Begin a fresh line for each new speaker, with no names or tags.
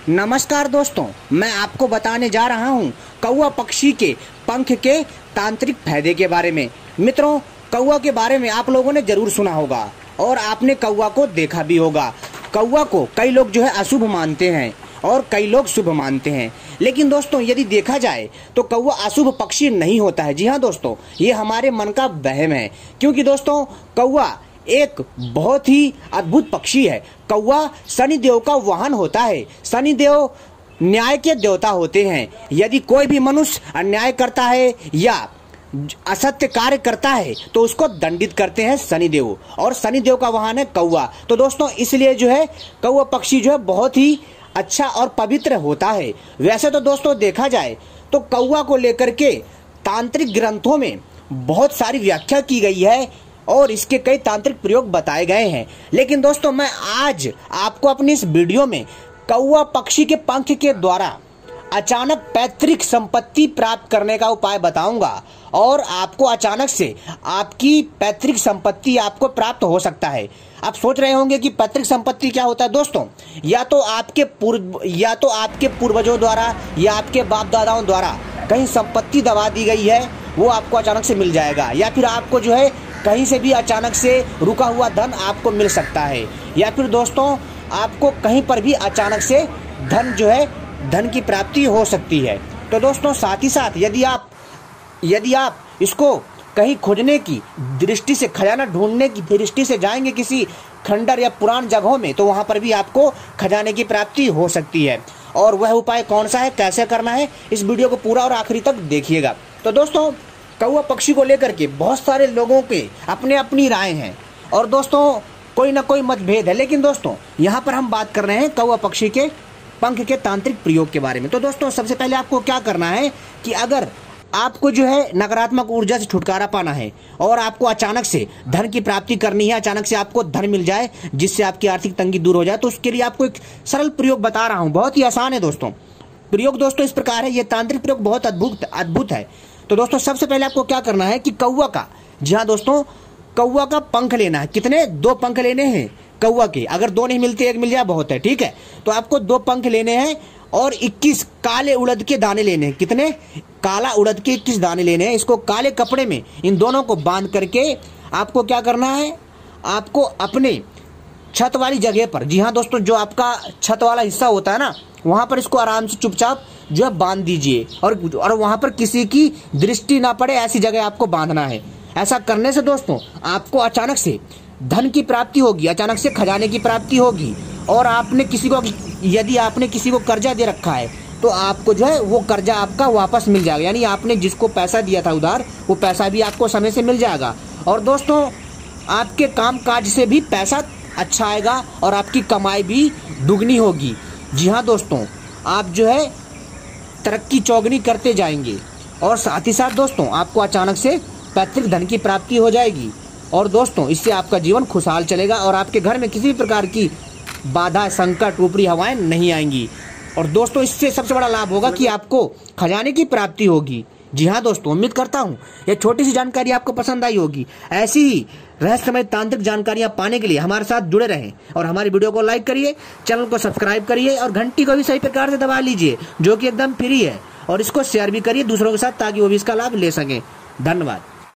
नमस्कार दोस्तों, मैं आपको बताने जा रहा हूं कौवा पक्षी के पंख के तांत्रिक फायदे के बारे में। मित्रों, कौवा के बारे में आप लोगों ने जरूर सुना होगा और आपने कौवा को देखा भी होगा। कौवा को कई लोग जो है अशुभ मानते हैं और कई लोग शुभ मानते हैं, लेकिन दोस्तों यदि देखा जाए तो कौवा अशुभ पक्षी नहीं होता है। जी हाँ दोस्तों, ये हमारे मन का वहम है, क्योंकि दोस्तों कौवा एक बहुत ही अद्भुत पक्षी है। कौवा शनिदेव का वाहन होता है। शनिदेव न्याय के देवता होते हैं। यदि कोई भी मनुष्य अन्याय करता है या असत्य कार्य करता है तो उसको दंडित करते हैं शनिदेव, और शनिदेव का वाहन है कौवा। तो दोस्तों इसलिए जो है कौवा पक्षी जो है बहुत ही अच्छा और पवित्र होता है। वैसे तो दोस्तों देखा जाए तो कौवा को लेकर के तांत्रिक ग्रंथों में बहुत सारी व्याख्या की गई है और इसके कई तांत्रिक प्रयोग बताए गए हैं, लेकिन दोस्तों मैं आज आपको अपनी इस वीडियो में कौवा पक्षी के पंख के द्वारा अचानक पैतृक संपत्ति प्राप्त करने का उपाय बताऊंगा, और आपको अचानक से आपकी पैतृक संपत्ति आपको प्राप्त हो सकता है। आप सोच रहे होंगे कि पैतृक संपत्ति क्या होता है दोस्तों, या तो आपके पूर्वजों द्वारा या आपके बाप दादाओं द्वारा कहीं संपत्ति दबा दी गई है, वो आपको अचानक से मिल जाएगा, या फिर आपको जो है कहीं से भी अचानक से रुका हुआ धन आपको मिल सकता है, या फिर दोस्तों आपको कहीं पर भी अचानक से धन की प्राप्ति हो सकती है। तो दोस्तों साथ ही साथ यदि आप इसको कहीं खोजने की दृष्टि से, खजाना ढूंढने की दृष्टि से जाएंगे किसी खंडर या पुरान जगहों में, तो वहां पर भी आपको खजाने की प्राप्ति हो सकती है। और वह उपाय कौन सा है, कैसे करना है, इस वीडियो को पूरा और आखिरी तक देखिएगा। तो दोस्तों कौवा पक्षी को लेकर के बहुत सारे लोगों के अपने अपनी राय हैं और दोस्तों कोई ना कोई मतभेद है, लेकिन दोस्तों यहाँ पर हम बात कर रहे हैं कौवा पक्षी के पंख के तांत्रिक प्रयोग के बारे में। तो दोस्तों सबसे पहले आपको क्या करना है कि अगर आपको जो है नकारात्मक ऊर्जा से छुटकारा पाना है और आपको अचानक से धन की प्राप्ति करनी है, अचानक से आपको धन मिल जाए जिससे आपकी आर्थिक तंगी दूर हो जाए, तो उसके लिए आपको एक सरल प्रयोग बता रहा हूँ। बहुत ही आसान है दोस्तों। प्रयोग दोस्तों इस प्रकार है, ये तांत्रिक प्रयोग बहुत अद्भुत है। तो दोस्तों सबसे पहले आपको क्या करना है कि कौवा का, जी हाँ दोस्तों, कौवा का पंख लेना है। कितने? 2 पंख लेने हैं कौवा के। अगर 2 नहीं मिलते, 1 मिल जाए बहुत है, ठीक है। तो आपको 2 पंख लेने हैं और 21 काले उड़द के दाने लेने हैं। कितने? काला उड़द के 21 दाने लेने हैं। इसको काले कपड़े में इन दोनों को बांध करके आपको क्या करना है, आपको अपने छत वाली जगह पर, जी हाँ दोस्तों, जो आपका छत वाला हिस्सा होता है ना, वहां पर इसको आराम से चुपचाप जो है बांध दीजिए, और वहां पर किसी की दृष्टि ना पड़े ऐसी जगह आपको बांधना है। ऐसा करने से दोस्तों आपको अचानक से धन की प्राप्ति होगी, अचानक से खजाने की प्राप्ति होगी। और यदि आपने किसी को कर्जा दे रखा है तो आपको जो है वो कर्जा आपका वापस मिल जाएगा, यानी आपने जिसको पैसा दिया था उधार, वो पैसा भी आपको समय से मिल जाएगा। और दोस्तों आपके काम काज से भी पैसा अच्छा आएगा और आपकी कमाई भी दुगनी होगी। जी हाँ दोस्तों, आप जो है तरक्की चौगुनी करते जाएंगे, और साथ ही साथ दोस्तों आपको अचानक से पैतृक धन की प्राप्ति हो जाएगी। और दोस्तों इससे आपका जीवन खुशहाल चलेगा और आपके घर में किसी भी प्रकार की बाधा, संकट, ऊपरी हवाएं नहीं आएंगी। और दोस्तों इससे सबसे बड़ा लाभ होगा कि आपको खजाने की प्राप्ति होगी। जी हाँ दोस्तों, उम्मीद करता हूँ ये छोटी सी जानकारी आपको पसंद आई होगी। ऐसी ही रहस्यमय तांत्रिक जानकारियां पाने के लिए हमारे साथ जुड़े रहें और हमारी वीडियो को लाइक करिए, चैनल को सब्सक्राइब करिए और घंटी को भी सही प्रकार से दबा लीजिए, जो कि एकदम फ्री है। और इसको शेयर भी करिए दूसरों के साथ ताकि वो भी इसका लाभ ले सकें। धन्यवाद।